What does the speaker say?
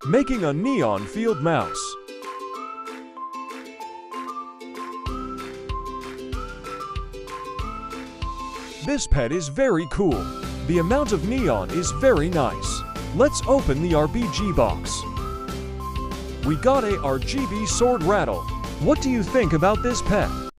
Making a neon field mouse. This pet is very cool. The amount of neon is very nice. Let's open the RBG box. We got a RGB sword rattle. What do you think about this pet?